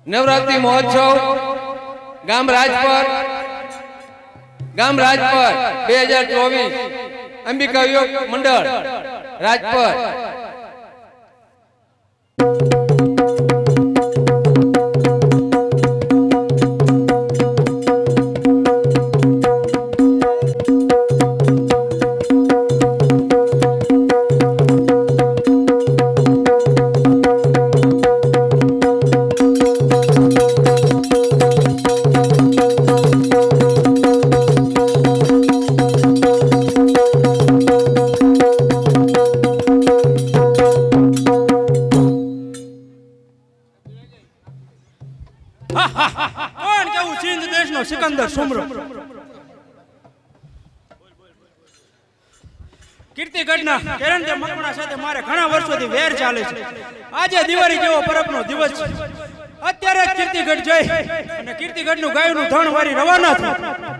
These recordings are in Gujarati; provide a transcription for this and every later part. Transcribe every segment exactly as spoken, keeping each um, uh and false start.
नवरात्रि महोत्सव गाम राजपर गाम राजपर दो हज़ार चौबीस अंबिका योग मंडल राजपर सिकंदर सुमरो कीर्तिगढ़ना केरन दे मकवाणा साथे मारे घणा वर्षोथी वेर चाले छे। आजे दिवाળી जेवो परबनो दिवस छे। અત્યારે कीर्तिगढ़ જઈ અને कीर्तिगढ़નું ગાયનું ધણ વારી રવાના થા।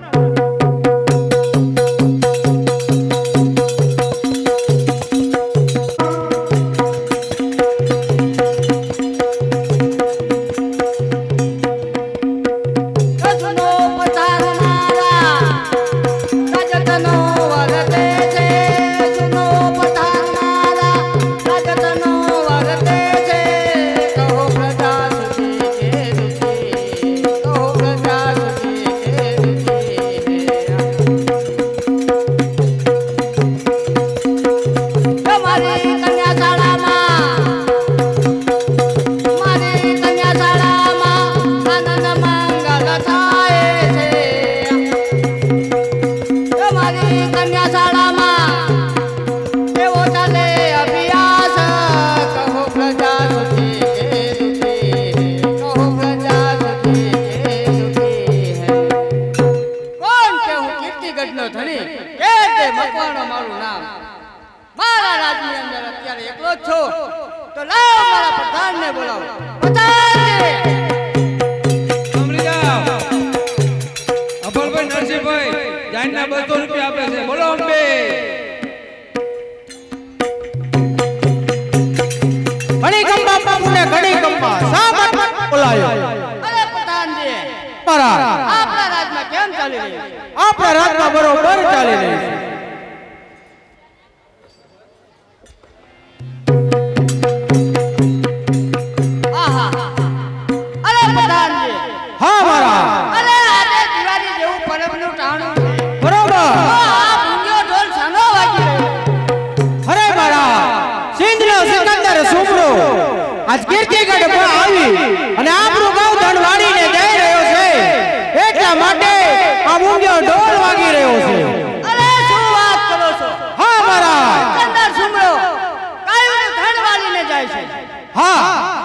आज कीर्तिगढ़ पर આવી અને આપણું ગામ ધનવાડીને જઈ રહ્યો છે એટલા માટે આ મુંગ્યો ઢોલ વાગી રહ્યો છે। અરે શું વાત કરો છો? હા મહારાજ સિકંદર સુમરો ગાયનું ધનવાડીને જાય છે। હા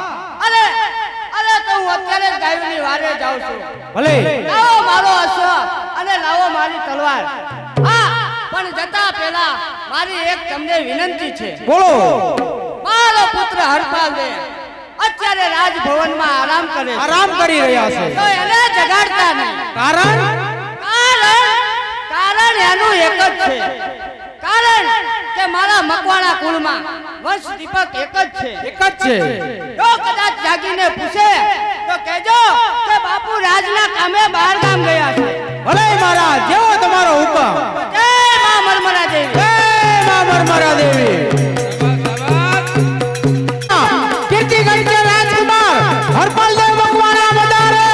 અરે અરે તો હું અત્યારે જ ગાયની વારે જાઉં છું। ભલે લાવો મારો અશ્વ અને લાવો મારી તલવાર। હા પણ જતા પહેલા મારી એક તમને વિનંતી છે। બોલો। મારો પુત્ર હરપાલ દે અત્યારે રાજભવનમાં આરામ કરે છે। આરામ કરી રહ્યા છે તો એને જગાડતા નહીં। કારણ કારણ કારણ એનું એક જ છે। કારણ કે મારા મકવાણા કુળમાં વંશ દીપક એક જ છે। એક જ છે। જો કદાચ જાગીને પૂછે તો કહેજો કે બાપુ રાજના કામે બહાર ગામ ગયા છે। ભલે મહારાજ જેવો તમારો હુકમ। જય મા મરમરા દેવી। જય મા મરમરા દેવી। कीर्तिगढ़ के राजकुमार हरपाल देव मकवाणा मदारे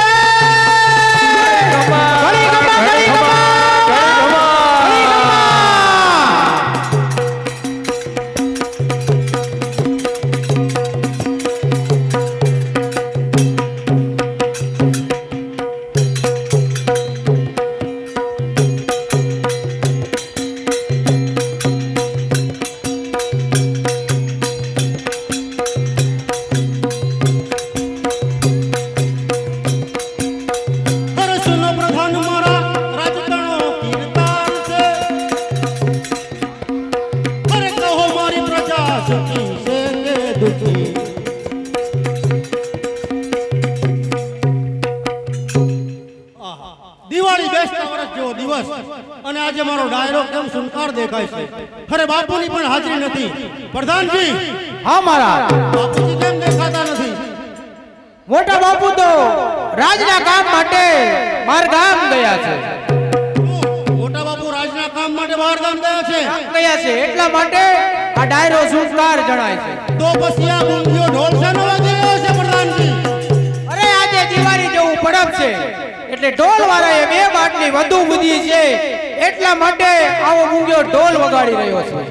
गड़ी गमा गड़ी गमा गड़ी દિવાળી બેસતા વર્ષ જેવો દિવસ અને આજે મારો ડાયરો કેમ સુનકાર દેખાય છે? ખરે બાપુની પણ હાજરી નથી। પ્રધાનજી। હા મહારાજ। બાપુજી કેમ દેખાતા નથી? મોટા બાપુ તો રાજના કામ માટે માર ગામ ગયા છે. મોટા બાપુ રાજના કામ માટે બહાર ગામ ગયા છે ગયા છે એટલા માટે આ ડાયરો સુસ્કાર જણાય છે. તો પછી આ ગુંગીઓ ઢોલ શાનો વાગી રહ્યો છે પ્રધાનજી? અરે આજે દિવાળી જેવું પડપ છે એટલે ઢોલ વાળાએ બે બાટલી વધુ બુધી છે એટલા માટે આવો મૂંગ્યો ઢોલ વગાડી રહ્યો છે.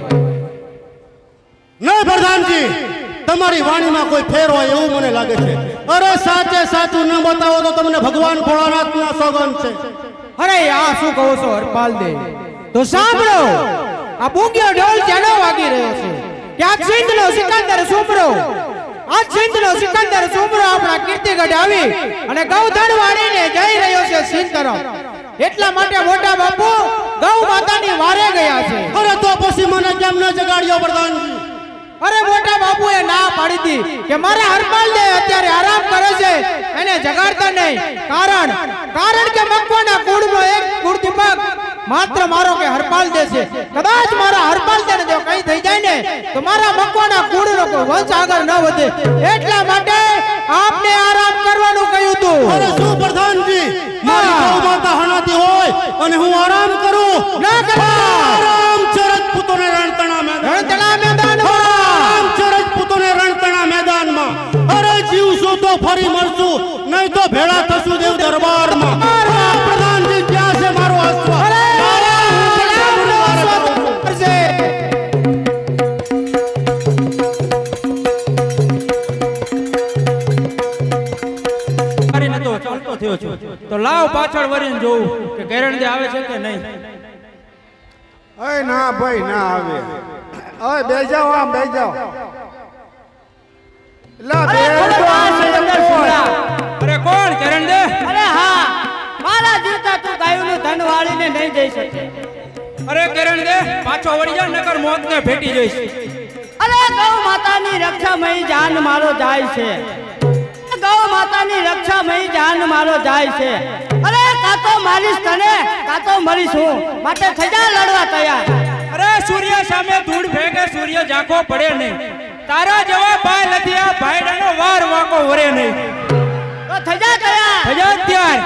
નહીં પ્રધાનજી, તમારી વાણીમાં કોઈ ફેર હોય એવું મને લાગે છે. અરે સાચે સાચું ન બતાવો તો તમને ભગવાન ભોળાનાથના સોગંદ છે. અરે આ શું કહો છો હરપાલ દે? તો સાંભળો, આ મૂંગ્યો ઢોલ ક્યાંનો વાગી રહ્યો છે? ક્યાંક સિંધનો સિકંદર સુમરો, આ સિંધનો સિકંદર સુમરો આપણા કીર્તિગઢ આવી અને ગૌધન વાળીને જઈ રહ્યો છે સિંધ તરફ. એટલા માટે મોટા બાપુ ગૌ માતાની વારે ગયા છે. અરે તો પછી મને કેમ ન જગાડ્યો પ્રધાનજી? અરે મોટા બાપુએ ના પાડી હતી કે મારા હરપાલ દે અત્યારે આરામ કરે છે, એને જગાડતા નહીં. કારણ કારણ કે મકવાના કુળનો એક કુળદીપક માત્ર મારો કે હરપાલ દે છે. કદાચ મારા હરપાલ દે ને જો કઈ થઈ જાય ને તો મારા મકવાના કુળનો કોઈ વંશ આગળ ન વધે. એટલા માટે આપને આરામ કરવાનું કહ્યું હતું. અરે શું પ્રધાનજી, મારી ગૌ માતા હણાતી હોય અને હું આરામ કરું? ના કરો. આરામ ચરત પુતોને રણતણા મેદાન રણતણા મેદાન રણતણા મેદાનમાં. અરે જીવશું તો ફરી મળશું, નહીં તો ભેળા થશું દેવ દરબારમાં. પ્રધાનજી ક્યાં છે મારો આશ્વા? ચાલતો થયો છું તો લાવ પાછળ વળીને જોઉં કે કેરણદે આવે છે કે નહીં. અય ના ભાઈ ના આવે. અય બે જાઓ, આમ બે જાઓ. લા બે અરે કોણ કેરણદે? અરે હા, મારા જીવતા તું ગાયોનું ધન વાળીને નહીં જઈ શકે. અરે કેરણદે પાછો વળી જા નકર મોતને ભેટી જઈશ. અરે ગૌ માતાની રક્ષામય જાન મારો જાય છે. ગૌ માતાની રક્ષામય જાન મારો જાય છે. અરે કાતો મારીશ તને કાતો મરીશ હું, માટે થઈ જા લડવા તૈયાર. અરે સૂર્ય સામે ધૂળ ફેંકે સૂર્ય ઝાંખો પડે નહીં. તારા જેવા ભાઈ નથી આ ભાઈડાનો વાર વાકો વરે નહીં. તો થઈ જા તૈયાર. થઈ જા ત્યાર.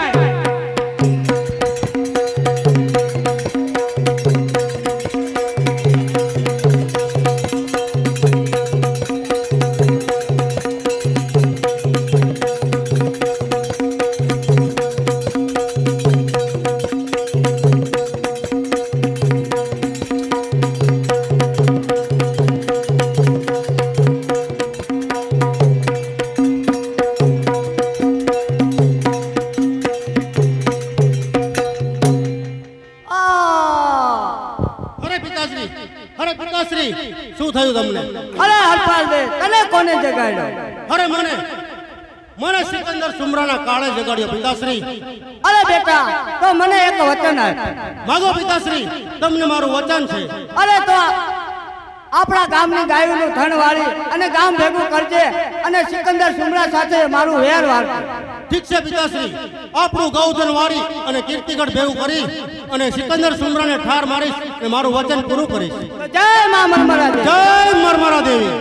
શું થયું તમને? અરે હરપાલ દે તને કોને જગાડ્યો? અરે મને મને સિકંદર સુમરાના કાળે જગાડ્યો પિતાશ્રી. અરે બેટા તો મને એક વચન આપ. માગો પિતાશ્રી, તમને મારું વચન છે. અરે તો આપણા ગામની ગાયોનું ધન વાળી અને ગામ ભેગું કરજે અને સિકંદર સુમરા સાથે મારું વેર વાળજે. ઠીક છે પિતાશ્રી, આપણું ગૌધન વાળી અને કીર્તિગઢ ભેગું કરી અને સિકંદર સુમરાને ઠાર મારીશ અને મારું વચન પૂરું કરીશ. જય મા મરમરા દેવી. જય મરમરા દેવી.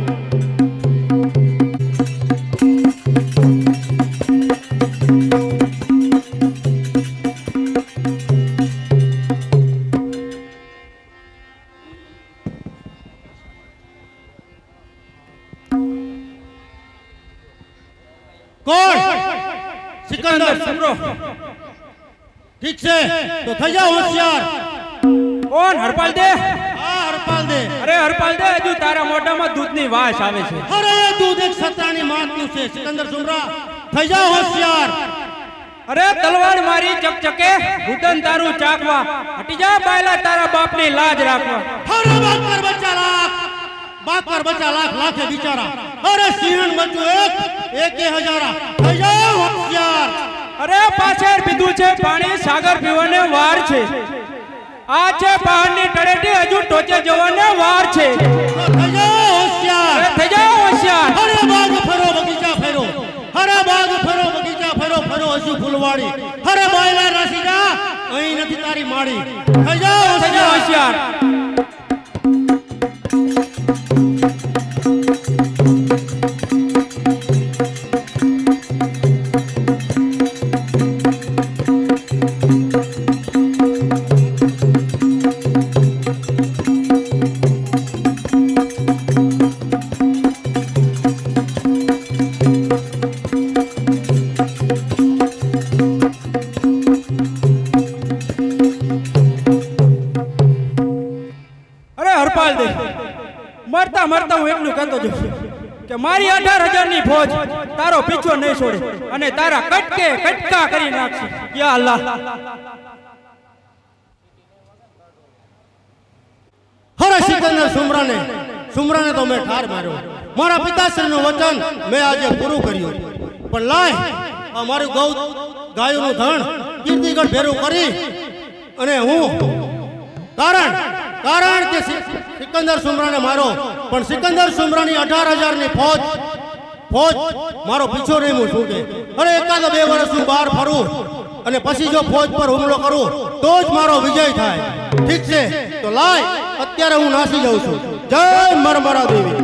કોણ? સિકંદર સુમરો. ઠીક છે તો થઈ જાઓ હોશિયાર. કોણ? હરપાલ દે. હા હરપાલ દે. અરે હરપાલ દે હજુ તારા મોઢામાં દૂધની વાસ આવે છે. અરે દૂધ એક સત્તાની માતનું છે. સિકંદર સુમરા થઈ જાઓ હોશિયાર. અરે તલવાર મારી ચકચકે ભૂતન તારું ચાકવા. હટી જા બાયલા તારા બાપની લાજ રાખવા. અરે બાકર બચ્ચા લાખ, બાકર બચ્ચા લાખ લાખે બિચારા. અરે સિંહણ બચ્ચું એક એકે હજારા. થઈ જાઓ હોશિયાર. અરે પાછળ પીધું છે પાણી સાગર પીવાને વાર છે. આ છે પહાડની તળેટી હજુ ટોચે જવાને વાર છે. થઈ જાઓ હોશિયાર. અરે થઈ જાઓ હોશિયાર. અરે બાગ ફરો બગીચા ફેરો. અરે બાગ ફરો બગીચા ફેરો ફરો હજુ ફૂલવાડી. અરે બાયલા રાસી જા અહીં નથી તારી માડી. થઈ જાઓ થઈ જાઓ હોશિયાર. મારી અઢાર હજાર ની ફોજ તારો પીછો નહીં છોડે અને તારા કટકે કટકા કરી નાખશે યા અલ્લાહ હરે સિકંદર સુમરાને સુમરાને તો મેં ઠાર માર્યો મારા પિતાશ્રીનું વચન મેં આજે પૂરું કર્યું પણ લાય આ મારું ગૌ ગાયોનું ધણ કીર્તિગઢ ભેરું કરી અને હું કારણ કારણ કે સિકંદર સુમરાને મારો પણ સિકંદર સુમરાની અઢાર હજાર ની ફોજ ફોજ મારો પીછો નહીં હું છૂટે અરે એકાદ બે વર્ષ હું બહાર ફરું અને પછી જો ફોજ પર હુમલો કરું તો જ મારો વિજય થાય ઠીક છે તો લાય અત્યારે હું નાસી જાઉં છું જય મરમરા દેવી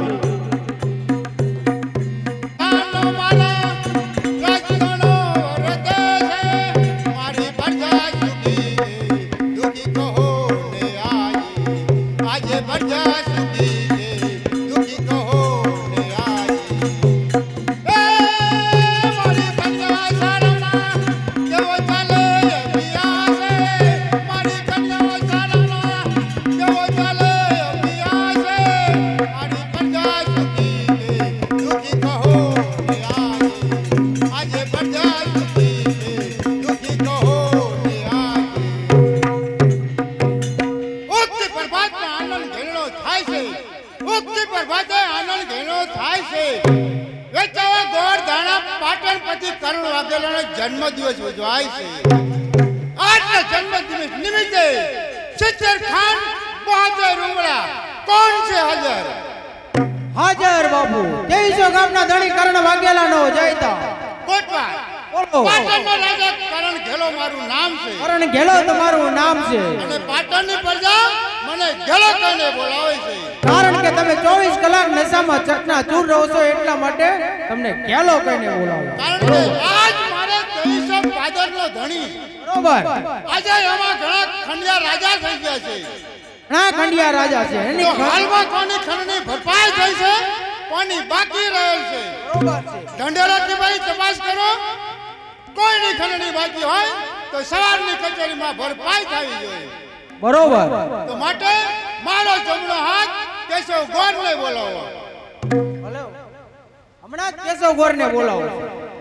જન્મદિવસ ઉજવાય છે આજના જન્મદિવસ નિમિત્તે સિત્તેર ખાન બહાદર રૂમડા કોણ છે હાજર હાજર બાપુ ત્રેવીસો ગામના ધણી કરણ વાઘેલા નો જયતા કોટવા બોલો પાટણનો રાજા કરણ ઘેલો મારું નામ છે કરણ ઘેલો તમારું નામ છે અને પાટણની પ્રજા મને ઘેલો કહીને બોલાવે છે કારણ કે તમે ચોવીસ કલાક નશામાં ચકના ચૂર રહો છો એટલા માટે તમને ઘેલો કહીને બોલાવે કારણ કે આજ મારે ત્રેવીસો પાદરનો ધણી બરોબર આજે એમાં ઘણા ખંડિયા રાજા થઈ ગયા છે ઘણા ખંડિયા રાજા છે એની તો હાલમાં કોની ખંડની ભરપાઈ થઈ છે કોની બાકી રહેલ છે બરોબર છે ઢંઢેરાથી ભાઈ તપાસ કરો કોઈની ખંડની બાકી હોય તો સવારની કચેરીમાં ભરપાઈ થવી જોઈએ બરોબર તો માટે મારો જમણો હાથ કેશવ ગોરને બોલાવો ભલે હમણાં જ કેશવ ગોરને બોલાવો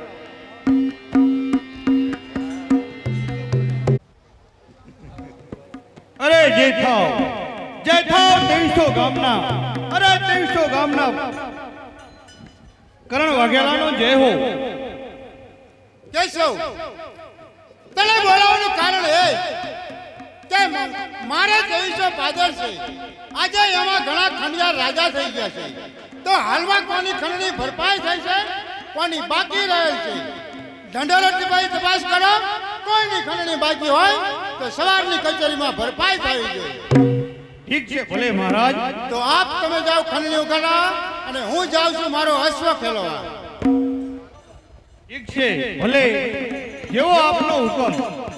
અરે જેઠાવ જેઠાવ ત્રેવીસો ગામના અરે ત્રેવીસો ગામના કરણ વાઘેલાનો જય હો કેશવ તને બોલાવવાનું કારણ એ કે મારે ત્રેવીસો પાદર છે આજે એમાં ઘણા ખંડિયા રાજા થઈ ગયા છે તો હાલમાં કોની ખંડની ભરપાઈ થઈ છે કોની બાકી રહેલ છે ઢંઢેરાથી ભાઈ તપાસ કરો કોઈની ખંડની બાકી હોય તો સવારની કચેરીમાં ભરપાઈ થવી જોઈએ ઠીક છે ભલે મહારાજ તો આપ તમે જાઓ ખંડની ઉગાડવા અને હું જાઉં છું મારો અશ્વ ખેલવા ઠીક છે ભલે જેવો આપનો હુકમ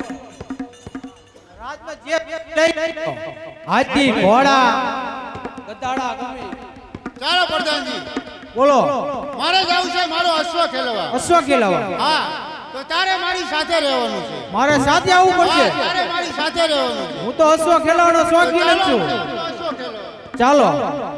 રાજમાં જે હાથી ઘોડા ગધાડા ગમે ચાલો પ્રધાનજી બોલો મારે જાવું છે મારો અશ્વ ખેલવા અશ્વ ખેલાવા હા તો તારે મારી સાથે રહેવાનું છે મારે સાથે આવવું પડશે હા, તારે મારી સાથે રહેવાનું છે હું તો અશ્વ ખેલાવાનો શોખીન જ છું અશ્વ ખેલવા ચાલો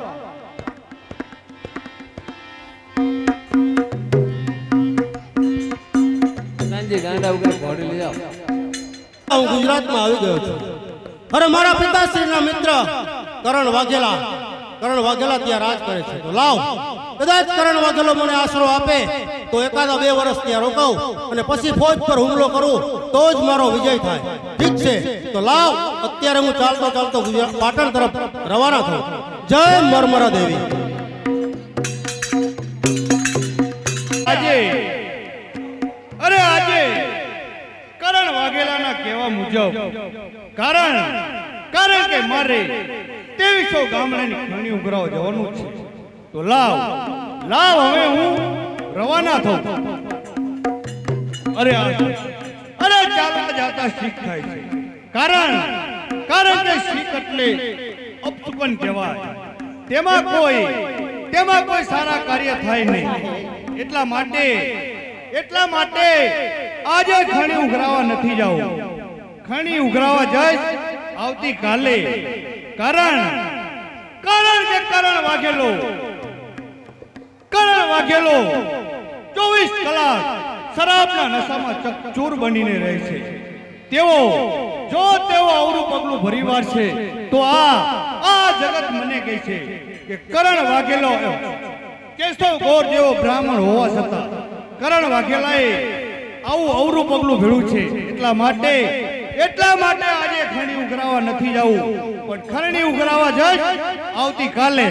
સાંજે ગાંડા ઉપર ઘોડી લઈ જાઓ હું ગુજરાતમાં આવી ગયો છું અરે મારા પિતાશ્રીના મિત્ર કરણ વાઘેલા કરણ વાઘેલા ત્યાં રાજ કરે છે તો લાવ કદાચ કરણ વાઘેલો મને આશરો આપે તો એકાદા બે વર્ષ ત્યાં રોકાઉં અને પછી ફોજ પર હુમલો કરું તો જ મારો વિજય થાય ઠીક છે તો લાવ અત્યારે હું ચાલતો ચાલતો ગુજરાત પાટણ તરફ રવાના થઉં જય મરમરા દેવી આજે અરે આજે કરણ વાઘેલાના કહેવા મુજબ કારણ કારણ કે મારે ત્રેવીસો ગામડાની ખણી ઉઘરાવા જવાનું છે તો લાવ લાવ હવે હું રવાના થઉં અરે આ- અરે ચાલતા જાતા શીખ થાય છે કારણ કારણ કે શીખ એટલે અપશુકન કહેવાય તેમાં કોઈ તેમાં કોઈ સારા કાર્ય થાય નહીં એટલા માટે એટલા માટે આજે ખણી ઉઘરાવા નથી જાવ ખણી ઉઘરાવા જઈશ આવતી કાલે કારણ કારણ કે કરણ વાઘેલો કરણ વાઘેલો ચોવીસ કલાક શરાબના નશામાં ચકચૂર બનીને રહે છે. તેઓ જો તેઓ અવરું પગલું ભરી વાળશે તો આ આ જગત મને કહે છે કે કરણ વાઘેલો કેશવ ગોર જેવો બ્રાહ્મણ હોવા છતાં કરણ વાઘેલાએ આવું અવરું પગલું ભેળું છે. એટલા માટે એટલા માટે આજે ખરણી ઉઘરાવા નથી જવું, પણ ખરણી ઉઘરાવા જઈ આવતીકાલે.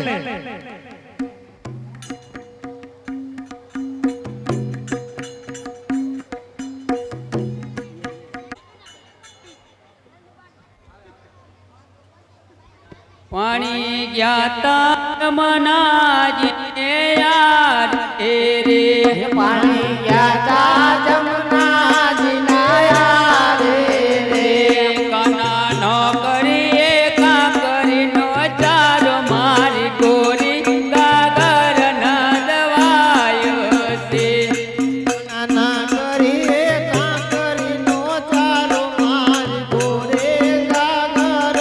પાણી ગયા તમનાજીને યાદ રે, પાણી ગયા જમનાજીના યાદ રે. કાના નો કરીએ કા કરી નો ચારો મારી ગોરી ગાગર ના દવાયો છે. કાના કરીએ કા કરી નો ચારો મારી ગોરી ગાગર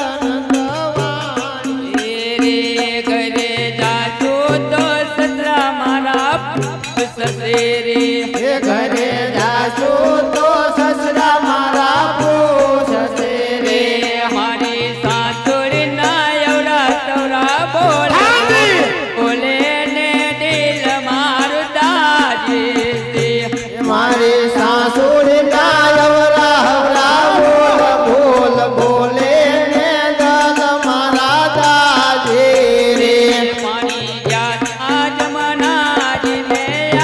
ઘરે જાશો તો સસરા મારા પૂછશે રે. મારી સાસુડી ના એવડા તવરા બોલે બોલે ને દિલ મારું દાજી છે. મારી સાસુડી ના એવડા હવરા બોલ બોલ બોલે ને દિલ મારા દાજી રે. પાણી ગયા જમના જીને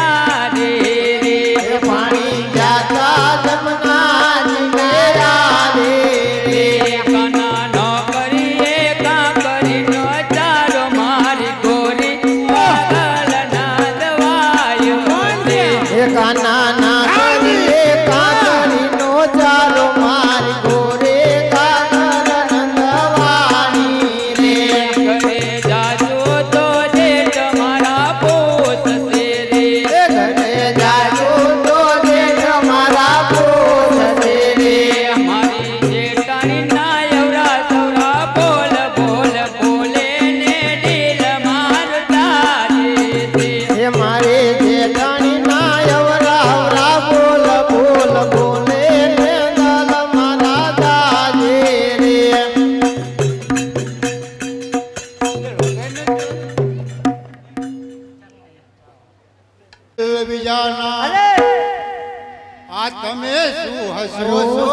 આ તમે શું હસો છો?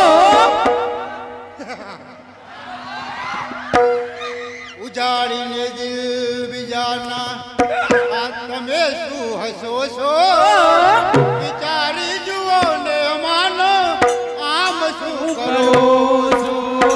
ઉજાડીને દિલ બીજાના આ તમે શું હસો છો? વિચારી જુઓ ને માનો આમ શું કરો છો?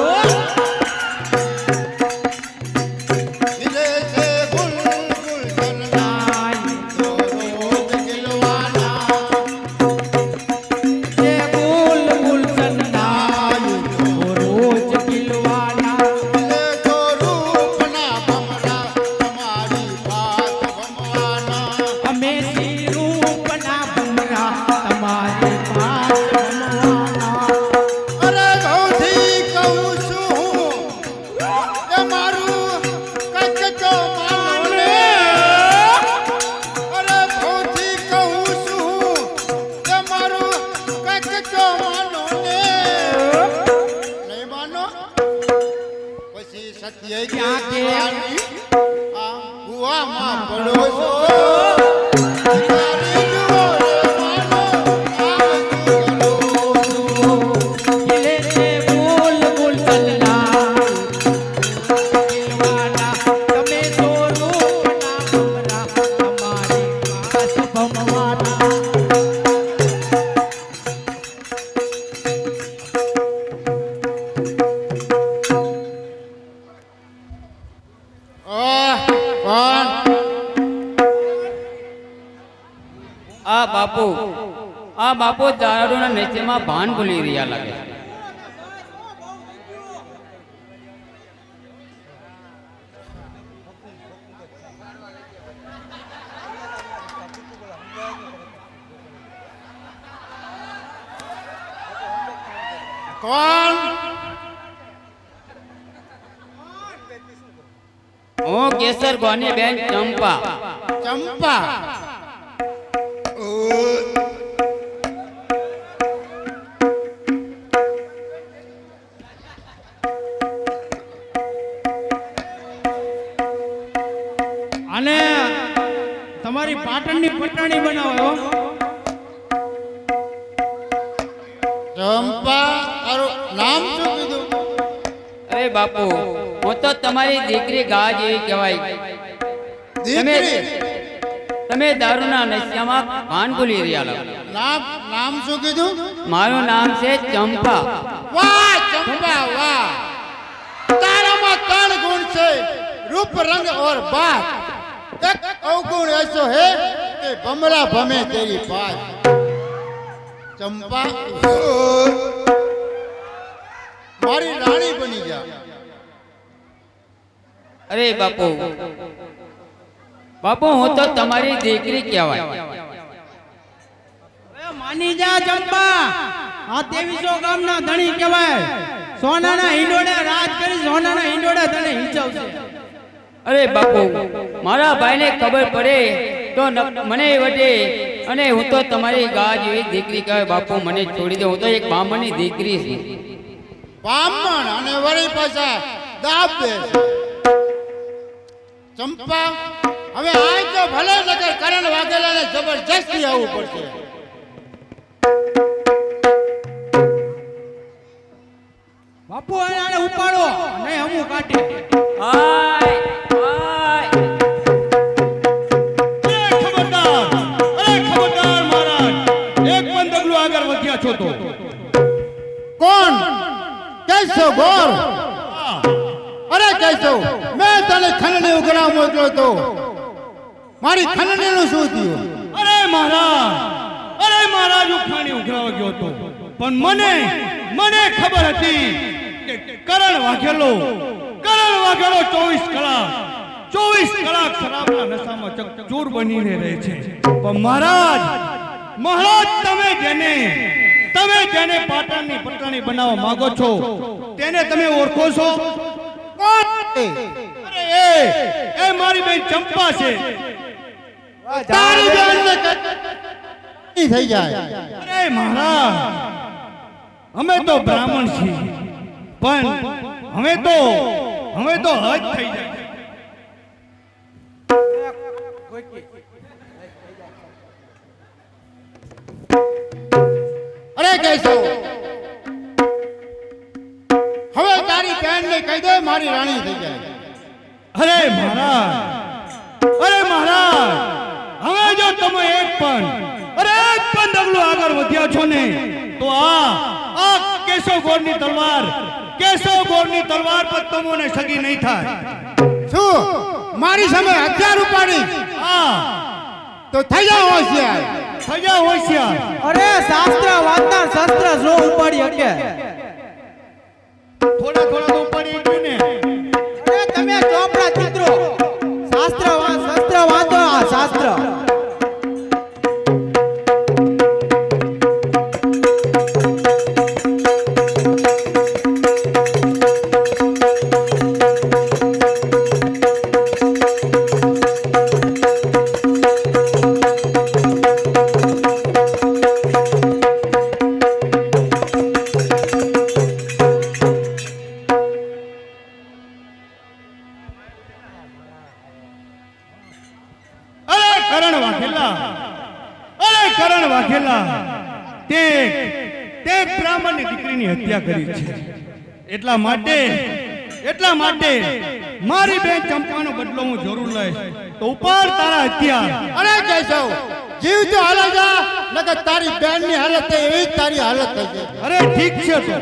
આ બાપુ આ બાપુ દારૂના નશેમાં ભાન ભૂલી રહ્યા લાગે છે. કોણ? હું કેસર ગોની બેન ચંપા. ચંપા ઓ અને તમારી પાટણની પટાણી બનાવો હો. ચંપા તારું નામ શું કીધું? અરે બાપુ હું તો તમારી દીકરી ગા જેવી કહેવાય. તમે દીકરી તમે દારૂના નશિયામાં ભાન ભૂલી રહ્યા લાગો. નામ નામ શું કીધું? મારું નામ છે ચંપા. વાહ ચંપા વાહ, તારામાં ત્રણ ગુણ છે, रूप रंग और बात. एक अवगुण ऐसो है कि बमला भमे तेरी बात. चंपा मारी रानी बनी जा. અરે બાપુ બાપુ હું તો તમારી દીકરી કહેવાય. એ માની જા ચંપા, આ ત્રેવીસો ગામના ધણી કહેવાય. સોનાના હિંડોળે રાજ કરી સોનાના હિંડોળે તને હિંચવશે. અરે બાપુ મારા ભાઈને ખબર પડે તો ન- મને વટે અને હું તો તમારી ગા જેવી દીકરી કહેવાય. બાપુ મને છોડી દો, હું તો એક બ્રાહ્મણની દીકરી છું. બ્રાહ્મણ અને વળી પાછા દાબ દે. ચંપા હવે આજ તો ભલે નગર કરણ વાઘેલાને જબરજસ્તી આવવું પડશે. બાપુ આને ઉપાડો નહીં હમું કાઢે. હાય હાય અરે ખબરદાર, અરે ખબરદાર મહારાજ, એક પણ ડગલું આગળ વધ્યા છો તો. કોણ? કેશવ ગોર? અરે કેશવ, મેં તને ખંડણી ઉઘરા મોકલ્યો તો, મારી ખંડણીનું શું થયું? અરે મહારાજ, અરે મહારાજ ઉખાણી ઉઘરાવા ગયો હતો, પણ મને મને ખબર હતી કે કરણ વાઘેલો કરણ વાઘેલો ચોવીસ કલાક ચોવીસ કલાક શરાબના નશામાં ચકચૂર બનીને રહે છે. પણ મહારાજ મહારાજ તમે જેને તમે જેને પાટણની પટાણી બનાવવા માંગો છો તેને તમે ઓળખો છો? કોણ? અરે એ એ મારી બેન ચંપા છે. તારી બેનને કઈ થઈ જાય? અરે મહારાજ, અમે તો બ્રાહ્મણ છીએ, પણ હવે તો હવે તો હજ થઈ જાય. અરે કેશવ, હવે તારી બેનને કહી દે મારી રાણી થઈ જાય. અરે મહારાજ, અરે મહારાજ, હવે જો તમે એક પણ અરે એક પણ ડગલું આગળ વધ્યા છો ને તો આ આ કેશવ ગોરની તલવાર કેશવ ગોરની તલવાર પર તમને સગી નહીં થાય. શું મારી સામે હથિયાર ઉપાડી? હા, તો થઈ જાવ હોશિયાર. સજા હોશિયાર. અરે શાસ્ત્ર વાંચનાર શસ્ત્ર નો ઉપાડી શકે. થોડા થોડા તો ઉપાડી ગયું ને. અરે તમે ચોપડા ચિત્રો શાસ્ત્ર વા- શસ્ત્ર વાંચો. આ શાસ્ત્ર અરે કરણ વાઘેલા, અરે કરણ વાઘેલા, તે તે બ્રાહ્મણની દીકરીની હત્યા કરી છે. એટલા માટે એટલા માટે મારી બેન ચંપાનો બદલો હું જરૂર લઈશ. તો ઉપર તારા હત્યા. અરે કેશવ, જીવ તો હાલે જા, નકર તારી બેનની હાલત થઈ એવી જ તારી હાલત થઈ છે. અરે ઠીક છે તો.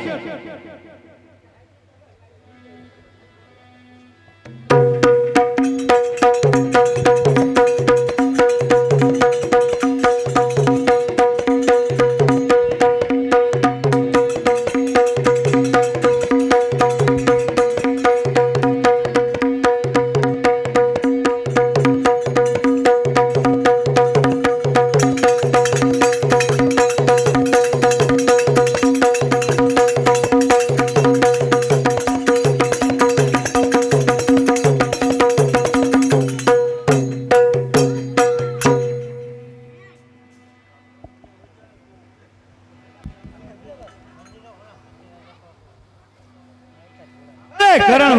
કરણ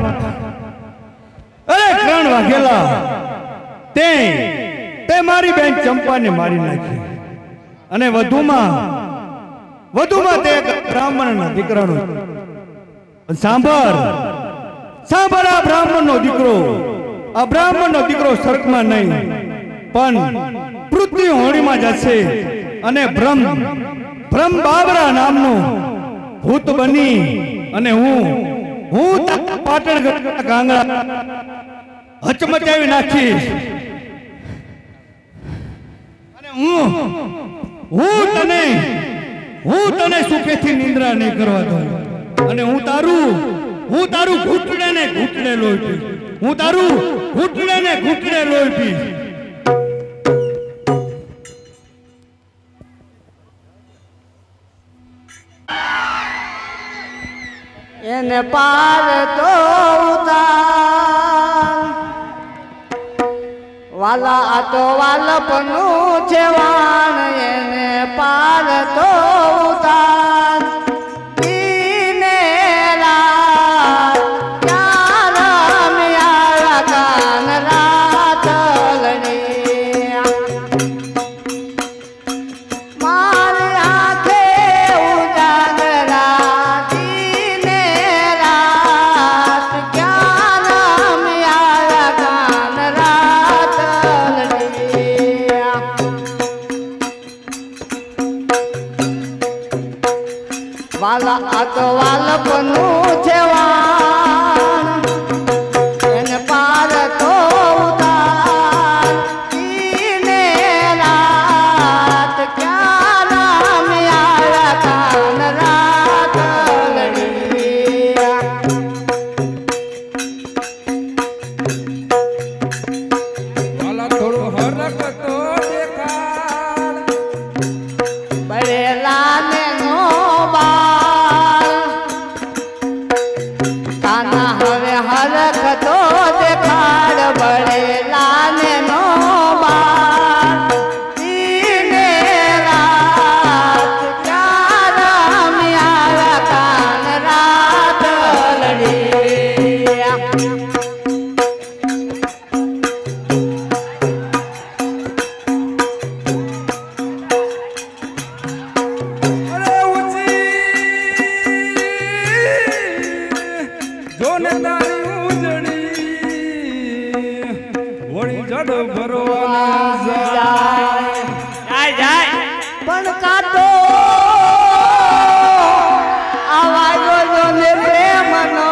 અરે કરણ વાઘેલા તે તે મારી બેન ચંપાને મારી નાખી અને વધુમાં વધુમાં તે બ્રાહ્મણના દીકરાનો સાંભળ સાંભળ આ બ્રાહ્મણનો દીકરો આ બ્રાહ્મણનો દીકરો સ્વર્ગમાં નહીં પણ પૃથ્વી હોળીમાં જશે અને બ્રહ્મ બ્રહ્મ બાબરા નામનો ભૂત બની અને હું હું પાટણ ગાંગડા હચમચાવી નાખીશ અને હું હું તને હું તને સુખેથી નિંદ્રા નહીં કરવા દઉં અને હું તારું હું તારું ઘૂંટડે ને ઘૂંટડે લોહી પીશ હું તારું ઘૂંટડે ને ઘૂંટડે લોહી પીશ એને પાર તો ઉતાર વાલા આ તો વાલપનું છે વાણ એને પાર તો ઉતાર ઈને રાત ક્યાં રમ્યા કાન રાતલની મારી આંખે ઉજાગરા વાલા આ તો વાલપનું છે વાણ એને પાર તો ઉતાર ઈને રાત ક્યાં રમ્યા કાન રાતલની વાલા થોડું હરક તો દેખાડ બળેલા ને નો બાળ કાના હવે હરખ તો દેખાડ બળેલા ને નો બાળ ઈને રાત ક્યાં રમ્યા કાન રાતલડી જોને તારી ઉજળી વળી જડ ભરવાના જાય જાય પણ કાતો આવાજો જોને પ્રેમનો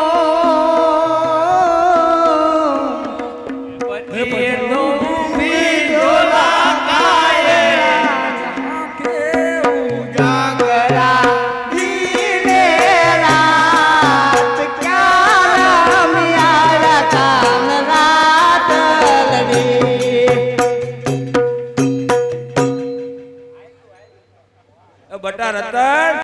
પછી તો બીજો લાગાય આંખે ઉજાગરા દીને રાત ક્યાં રમ્યા કાન રાતલડી બટા રતન